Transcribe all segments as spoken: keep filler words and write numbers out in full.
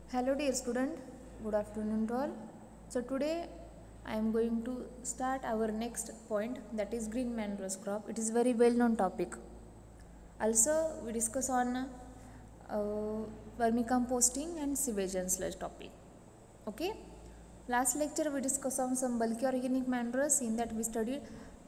Hello dear student, good afternoon to all. So today I am going to start our next point, that is green mangroves crop. It is very well known topic. Also we discuss on uh, vermicomposting and sewage and sludge topic. Okay. Last lecture we discussed on some bulky organic manures. In that we studied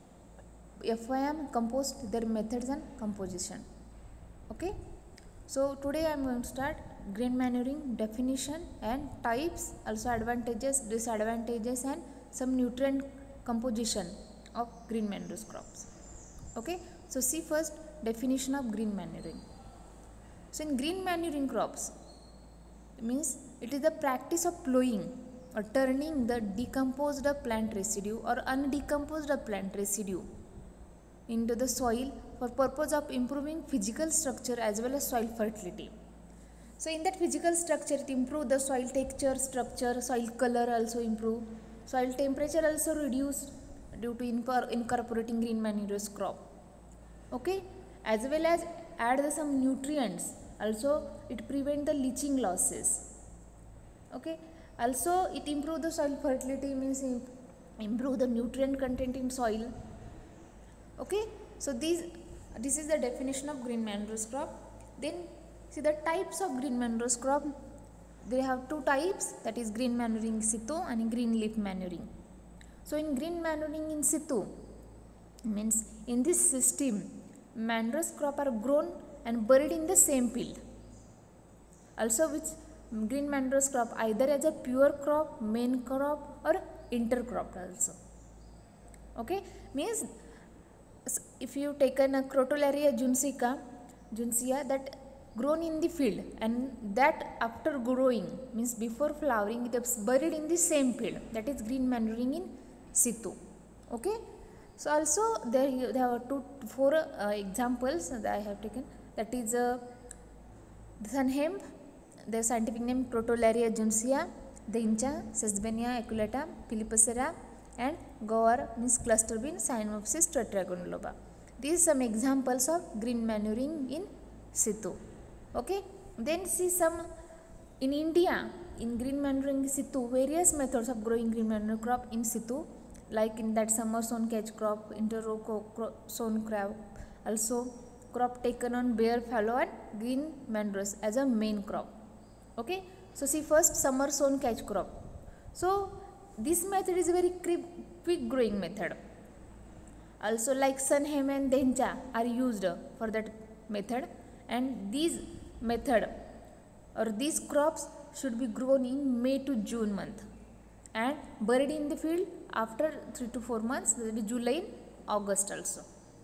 F Y M, compost, their methods and composition. Okay. So today I am going to start green manuring definition and types, also advantages, disadvantages and some nutrient composition of green manures crops. Okay. So see first definition of green manuring. So in green manuring crops means it is the practice of plowing or turning the decomposed plant residue or undecomposed plant residue into the soil for purpose of improving physical structure as well as soil fertility. So in that physical structure it improve the soil texture, structure, soil color also improve, soil temperature also reduced due to incorporating green manures crop. Okay, as well as add the some nutrients, also it prevent the leaching losses. Okay, also it improve the soil fertility, means improve the nutrient content in soil. Okay, so these this is the definition of green manures crop. Then see the types of green manures crop. They have two types, that is green manuring in situ and green leaf manuring. So in green manuring in situ means in this system manures crop are grown and buried in the same field. Also which green manures crop either as a pure crop, main crop or intercrop also. Okay, means if you taken a Crotalaria juncea, juncea that grown in the field and that after growing means before flowering it is buried in the same field, that is green manuring in situ. Okay, so also there there are two four uh, examples that I have taken, that is uh, Sunhemp, the scientific name Crotalaria juncea, Deincha, Sesbania aculeata, Filipacera and Gower means cluster bean, Cyanomyces tetragoniloba. These are some examples of green manuring in situ. Okay, then see some in India in green manuring in situ, various methods of growing green manure crop in situ, like in that summer sown catch crop, interrow sown crop, also crop taken on bare fallow and green manures as a main crop. Okay, so see first summer sown catch crop. So this method is a very quick growing method. Also like Sunhemp and Deincha are used for that method, and these method or these crops should be grown in May to June month and buried in the field after three to four months, that is July, August also.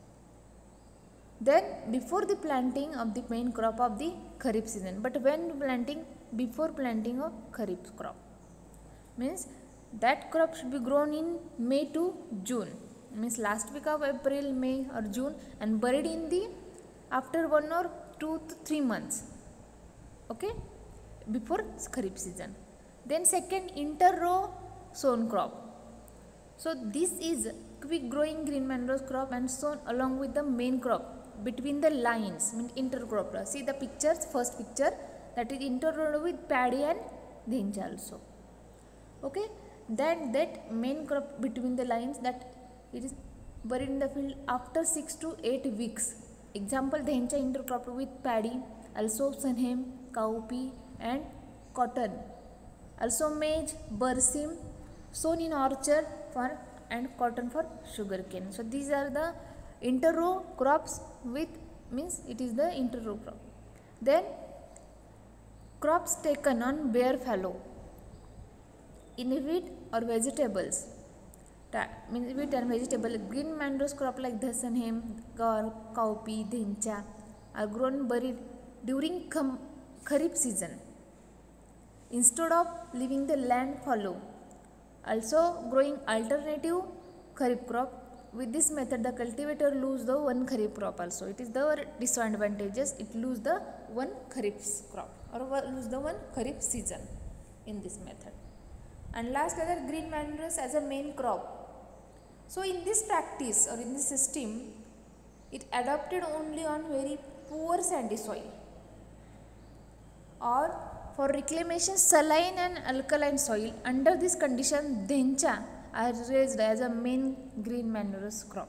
Then before the planting of the main crop of the Kharif season, but when planting, before planting of Kharif crop, means that crop should be grown in May to June, means last week of April, May or June, and buried in the after one or two to three months. Okay, before Kharif season. Then second, interrow sown crop. So this is quick growing green manures crop and sown along with the main crop between the lines, means intercrop. See the pictures, first picture, that is interrowed with paddy and deincha also. Okay, then that main crop between the lines, that it is buried in the field after six to eight weeks. Example, deincha intercropped with paddy, also Sunhemp, cowpea and cotton. Also maize, berseem sown in orchard for and cotton for sugarcane. So these are the interrow crops with, means it is the interrow crop. Then crops taken on bare fallow in wheat or vegetables, means wheat and vegetable, green manures crop like the Sunhemp, cowpea, deincha are grown buried during Kharif season instead of leaving the land fallow. Also growing alternative Kharif crop. With this method the cultivator lose the one Kharif crop also. It is the disadvantages, it lose the one Kharif crop or lose the one Kharif season in this method. And last, other green manures as a main crop. So in this practice or in this system, it adopted only on very poor sandy soil. or for reclamation saline and alkaline soil. Under this condition, dhencha are raised as a main green manureous crop.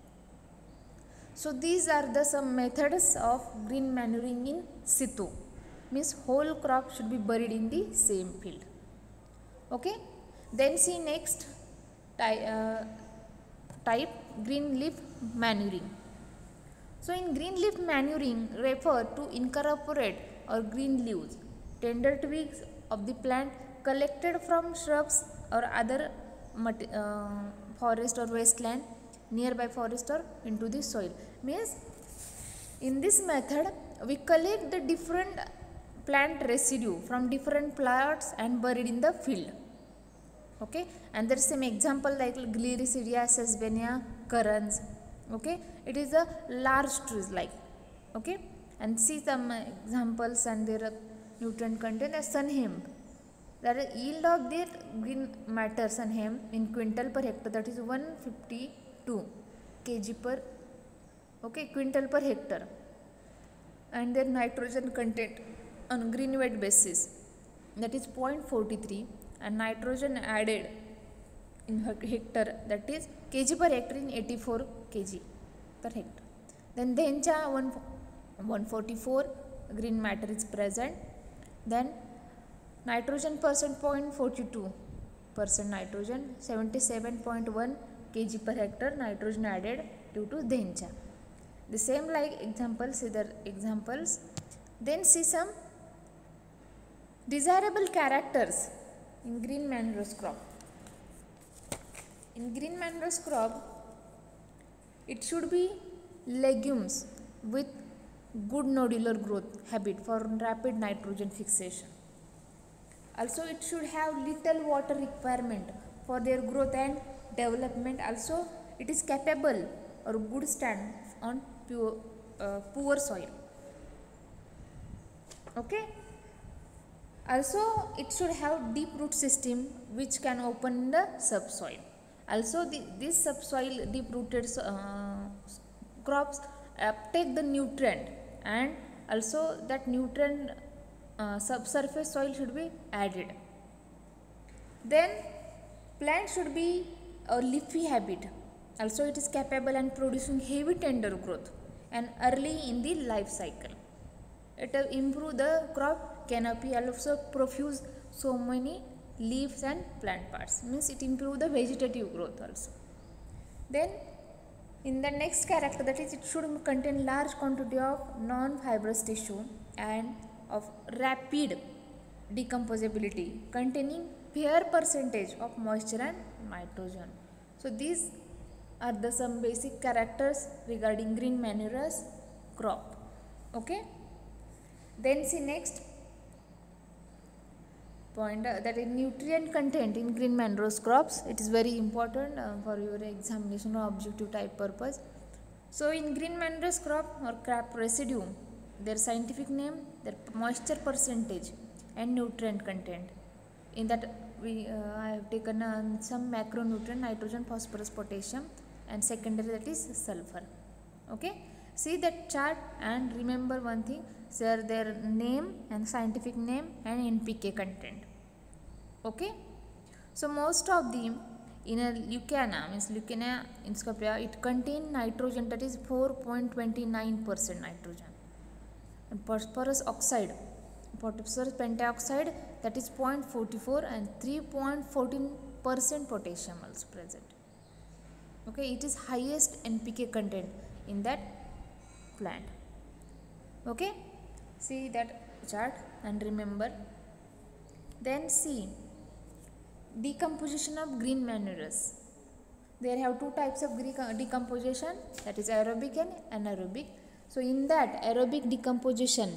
So these are the some methods of green manuring in situ. Means whole crop should be buried in the same field. Okay. Then see next ty uh, type, green leaf manuring. So in green leaf manuring refer to incorporate or green leaves, tender twigs of the plant collected from shrubs or other uh, forest or wasteland, nearby forest or into the soil. Means in this method we collect the different plant residue from different plants and buried in the field. Okay, and there is some example like Gliricidia, Sesbania, currants. Okay, it is a large trees like. Okay, and see some examples and their nutrient content as sun hemp. That is yield of their green matter sun hemp in quintal per hectare, that is one hundred fifty-two kilograms per okay quintal per hectare, and their nitrogen content on green weight basis, that is zero point four three, and nitrogen added in hectare, that is kg per hectare in eighty-four kilograms per hectare. Then dhencha one hundred forty-four green matter is present. Then nitrogen percent zero point four two percent nitrogen, seventy-seven point one kilograms per hectare nitrogen added due to dhencha. The same like examples, other examples. Then see some desirable characters in green manureous crop. In green manureous crop, it should be legumes with good nodular growth habit for rapid nitrogen fixation. Also, it should have little water requirement for their growth and development. Also, it is capable or good stand on pure, uh, poor soil. Okay. Also, it should have deep root system which can open the subsoil. Also, the, this subsoil deep rooted uh, crops uptake the nutrient, and also that nutrient uh, subsurface soil should be added. Then plant should be a leafy habit. Also, it is capable and producing heavy tender growth and early in the life cycle. It will improve the crop canopy, also profuse so many leaves and plant parts, means it improve the vegetative growth also. Then in the next character, that is it should contain large quantity of non-fibrous tissue and of rapid decomposability, containing fair percentage of moisture and nitrogen. So these are the some basic characters regarding green manureous crop. Okay. Then see next point, uh, that is nutrient content in green manureous crops. It is very important uh, for your examination or objective type purpose. So in green manureous crop or crop residue, their scientific name, their moisture percentage and nutrient content. In that we uh, I have taken uh, some macronutrient, nitrogen, phosphorus, potassium, and secondary, that is sulfur. Okay. See that chart and remember one thing, share their name and scientific name and N P K content. Okay. So most of them in a Leucaena, means Leucaena inscopia, it contain nitrogen, that is four point two nine percent nitrogen, and phosphorus oxide, phosphorus pentaoxide, that is zero point four four, and three point one four percent potassium also present. Okay, it is highest N P K content in that plant. Okay, see that chart and remember. Then see decomposition of green manures. There have two types of decomposition, that is aerobic and anaerobic. So in that aerobic decomposition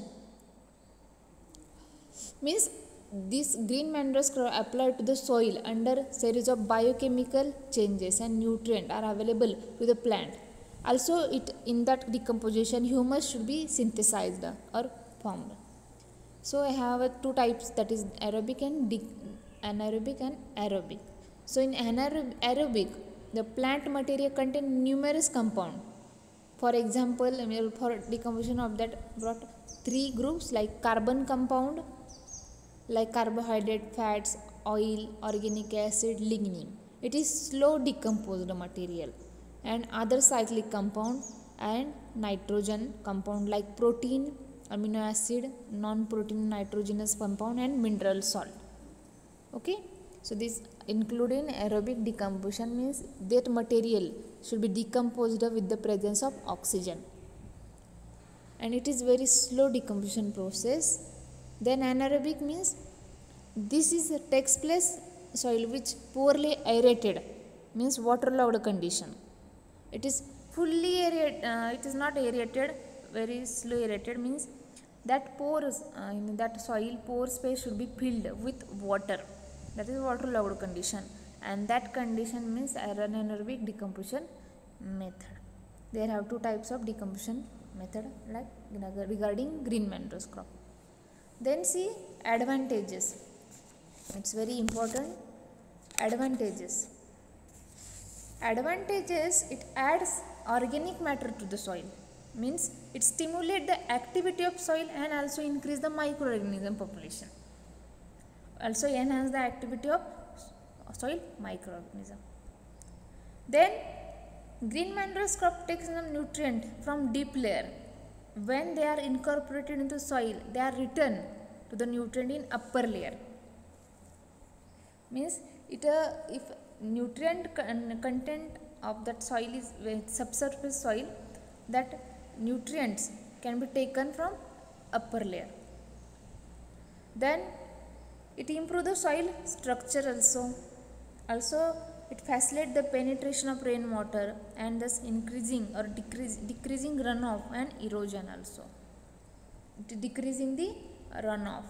means this green manures are applied to the soil under series of biochemical changes and nutrients are available to the plant. Also, it in that decomposition humus should be synthesized or formed. So I have uh, two types, that is aerobic and anaerobic and aerobic. So in anaerobic, the plant material contain numerous compounds For example, for decomposition of that brought three groups like carbon compound, like carbohydrate, fats, oil, organic acid, lignin. It is slow decomposed material. And other cyclic compound and nitrogen compound like protein, amino acid, non-protein nitrogenous compound and mineral salt. Okay, so this including aerobic decomposition means that material should be decomposed with the presence of oxygen, and it is very slow decomposition process. Then anaerobic means this is takes place soil which poorly aerated, means waterlogged condition. It is fully aerated, uh, it is not aerated, very slow aerated means that pores uh, in that soil pore space should be filled with water. That is waterlogged condition, and that condition means anaerobic decomposition method. There have two types of decomposition method like regarding green mangrove crop. Then see advantages. It's very important. Advantages. Advantages, it adds organic matter to the soil, means it stimulates the activity of soil and also increase the microorganism population, also enhance the activity of soil microorganism. Then green mangrove crop takes some nutrient from deep layer. When they are incorporated into soil, they are returned to the nutrient in upper layer, means it uh, if nutrient con content of that soil is with subsurface soil, that nutrients can be taken from upper layer. Then it improves the soil structure also. Also it facilitates the penetration of rainwater and thus increasing or decrease, decreasing runoff and erosion also. It decreasing the runoff.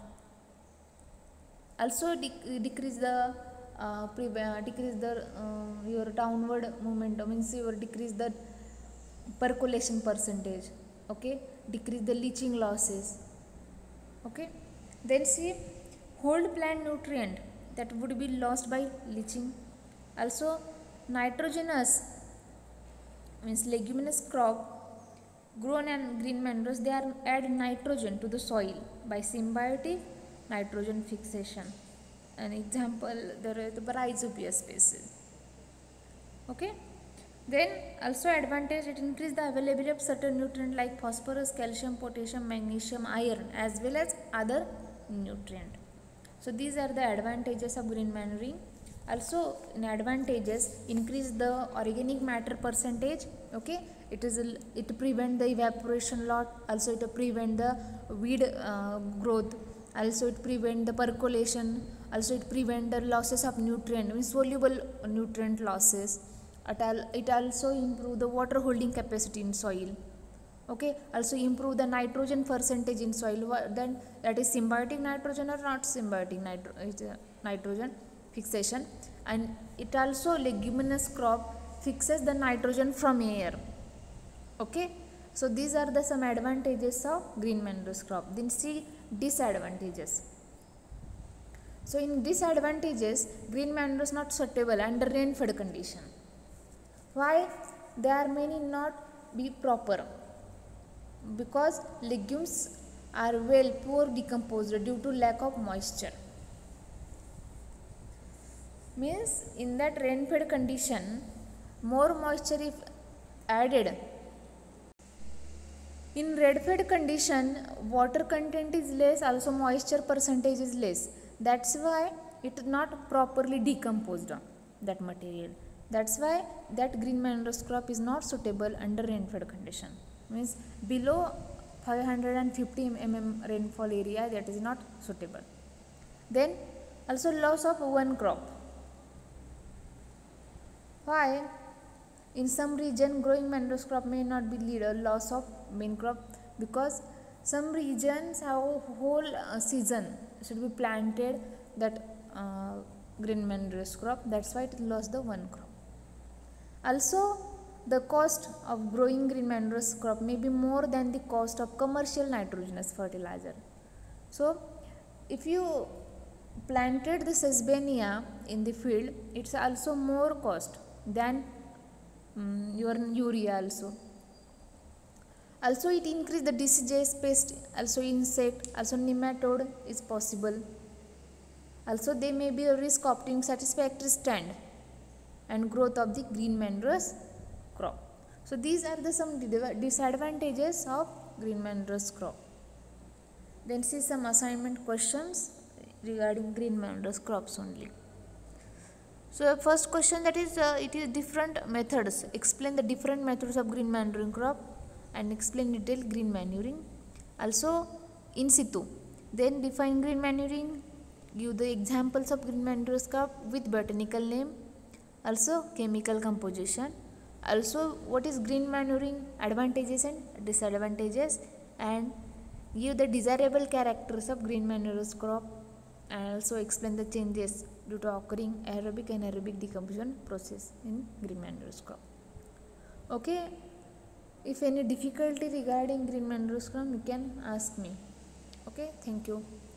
Also de decrease the uh, uh, decrease the uh, your downward momentum, means your decrease the percolation percentage. Okay, decrease the leaching losses. Okay, then see hold plant nutrient that would be lost by leaching. Also nitrogenous, means leguminous crop grown and green mangroves, they are add nitrogen to the soil by symbiotic nitrogen fixation. An example, there is the rhizopia species. Okay, then also advantage, it increase the availability of certain nutrient like phosphorus, calcium, potassium, magnesium, iron as well as other nutrient. So these are the advantages of green manuring. Also in advantages, increase the organic matter percentage. Okay, it is a, it prevent the evaporation lot. Also it prevent the weed uh, growth. Also it prevent the percolation. Also it prevent the losses of nutrient, means soluble nutrient losses. It also improve the water holding capacity in soil. Okay, also improve the nitrogen percentage in soil. Then that is symbiotic nitrogen or not symbiotic nitro nitrogen fixation. And it also leguminous crop fixes the nitrogen from air. Okay, so these are the some advantages of green mangrove crop. Then see disadvantages. So in disadvantages, green mangroves not suitable under rain-fed condition. Why? There may not be proper, because legumes are well poor decomposed due to lack of moisture. Means in that rain-fed condition, more moisture if added. In red-fed condition, water content is less, also moisture percentage is less. That's why it is not properly decomposed, that material. That's why that green mangrove crop is not suitable under rain-fed condition. Means below five hundred fifty millimeters rainfall area, that is not suitable. Then also loss of one crop. Why? In some region, growing mangrove crop may not be lead a loss of main crop, because some regions have a whole uh, season should be planted that uh, green mangrove crop. That's why it lost the one crop. Also, the cost of growing green mangrove crop may be more than the cost of commercial nitrogenous fertilizer. So, if you planted the sesbania in the field, it's also more cost than um, your urea also. Also it increase the diseases, pest, also insect, also nematode is possible. Also there may be a risk of obtaining satisfactory stand and growth of the green manures crop. So these are the some disadvantages of green manures crop. Then see some assignment questions regarding green manures crops only. So the first question, that is uh, it is different methods. Explain the different methods of green manuring crop and explain detail green manuring. Also in situ. Then define green manuring. Give the examples of green manures crop with botanical name. Also chemical composition. Also what is green manuring, advantages and disadvantages, and give the desirable characters of green manures crop, and also explain the changes due to occurring aerobic and anaerobic decomposition process in green manures crop. Okay, if any difficulty regarding green manures crop, you can ask me. Okay, thank you.